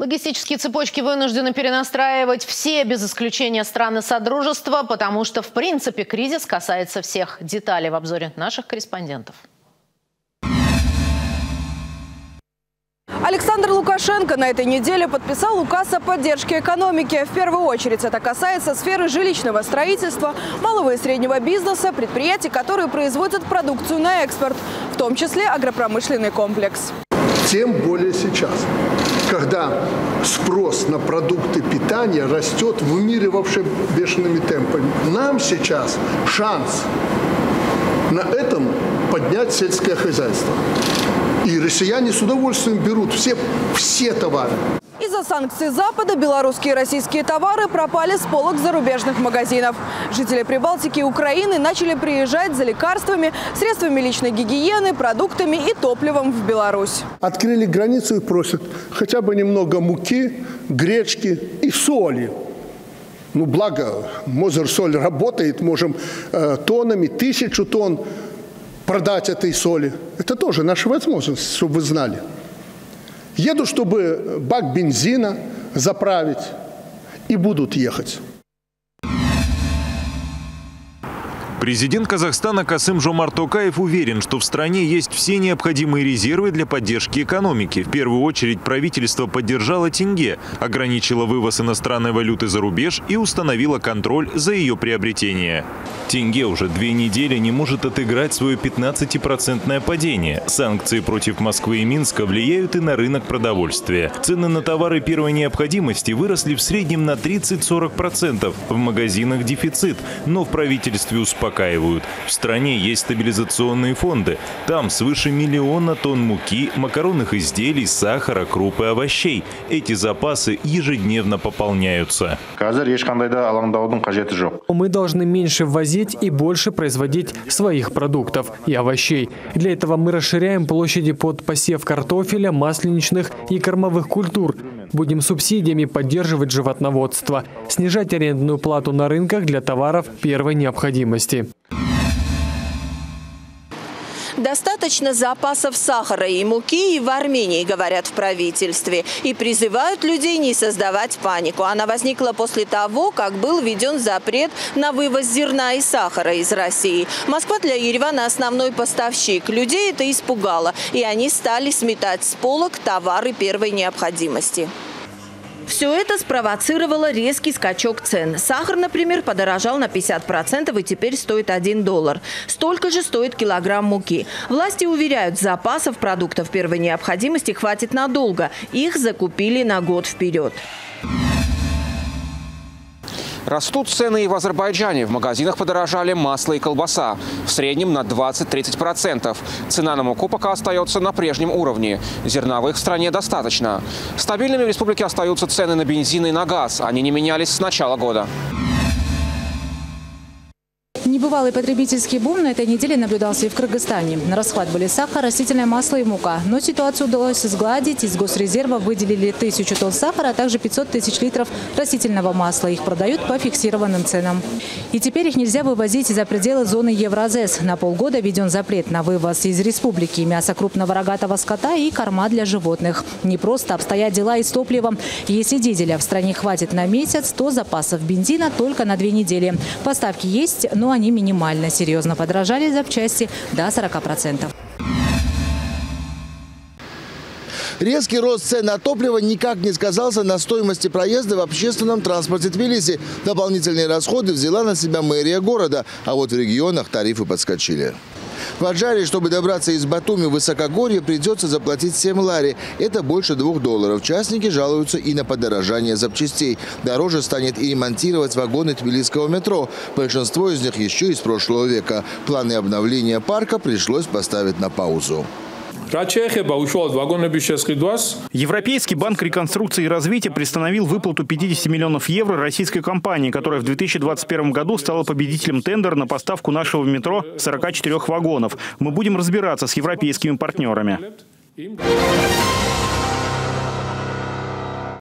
Логистические цепочки вынуждены перенастраивать все, без исключения страны Содружества, потому что, в принципе, кризис касается всех. Деталей в обзоре наших корреспондентов. Александр Лукашенко на этой неделе подписал указ о поддержке экономики. В первую очередь это касается сферы жилищного строительства, малого и среднего бизнеса, предприятий, которые производят продукцию на экспорт, в том числе агропромышленный комплекс. Тем более сейчас, когда спрос на продукты питания растет в мире вообще бешеными темпами. Нам сейчас шанс на этом поднять сельское хозяйство. И россияне с удовольствием берут все товары. Из-за санкций Запада белорусские и российские товары пропали с полок зарубежных магазинов. Жители Прибалтики и Украины начали приезжать за лекарствами, средствами личной гигиены, продуктами и топливом в Беларусь. Открыли границу и просят хотя бы немного муки, гречки и соли. Ну, благо, Мозырсоль работает, можем тоннами, 1000 тонн продать этой соли. Это тоже наша возможность, чтобы вы знали. Еду, чтобы бак бензина заправить, и будут ехать. Президент Казахстана Касым-Жомарт Токаев уверен, что в стране есть все необходимые резервы для поддержки экономики. В первую очередь правительство поддержало тенге, ограничило вывоз иностранной валюты за рубеж и установило контроль за ее приобретение. Тенге уже 2 недели не может отыграть свое 15% падение. Санкции против Москвы и Минска влияют и на рынок продовольствия. Цены на товары первой необходимости выросли в среднем на 30-40%. В магазинах дефицит, но в правительстве успокаивают. В стране есть стабилизационные фонды. Там свыше 1 миллиона тонн муки, макаронных изделий, сахара, круп и овощей. Эти запасы ежедневно пополняются. Мы должны меньше ввозить и больше производить своих продуктов и овощей. Для этого мы расширяем площади под посев картофеля, масленичных и кормовых культур. Будем субсидиями поддерживать животноводство, снижать арендную плату на рынках для товаров первой необходимости. Достаточно запасов сахара и муки и в Армении, говорят в правительстве. И призывают людей не создавать панику. Она возникла после того, как был введен запрет на вывоз зерна и сахара из России. Москва для Еревана основной поставщик. Людей это испугало, и они стали сметать с полок товары первой необходимости. Все это спровоцировало резкий скачок цен. Сахар, например, подорожал на 50% и теперь стоит $1. Столько же стоит килограмм муки. Власти уверяют, запасов продуктов первой необходимости хватит надолго. Их закупили на год вперед. Растут цены и в Азербайджане. В магазинах подорожали масло и колбаса. В среднем на 20-30%. Цена на муку пока остается на прежнем уровне. Зерновых в стране достаточно. Стабильными в республике остаются цены на бензин и на газ. Они не менялись с начала года. Небывалый потребительский бум на этой неделе наблюдался и в Кыргызстане. На расхват были сахар, растительное масло и мука. Но ситуацию удалось сгладить. Из госрезерва выделили 1000 тонн сахара, а также 500 тысяч литров растительного масла. Их продают по фиксированным ценам. И теперь их нельзя вывозить за пределы зоны Евразес. На полгода введен запрет на вывоз из республики мяса крупного рогатого скота и корма для животных. Не просто обстоят дела и с топливом. Если дизеля в стране хватит на месяц, то запасов бензина только на 2 недели. Поставки есть, но они минимально. Серьезно подорожали запчасти до 40%. Резкий рост цен на топливо никак не сказался на стоимости проезда в общественном транспорте Тбилиси. Дополнительные расходы взяла на себя мэрия города, а вот в регионах тарифы подскочили. В Аджаре, чтобы добраться из Батуми в высокогорье, придется заплатить 7 лари. Это больше $2. Частники жалуются и на подорожание запчастей. Дороже станет и ремонтировать вагоны тбилисского метро. Большинство из них еще из прошлого века. Планы обновления парка пришлось поставить на паузу. Европейский банк реконструкции и развития приостановил выплату 50 миллионов евро российской компании, которая в 2021 году стала победителем тендера на поставку нашего метро 44 вагонов. Мы будем разбираться с европейскими партнерами.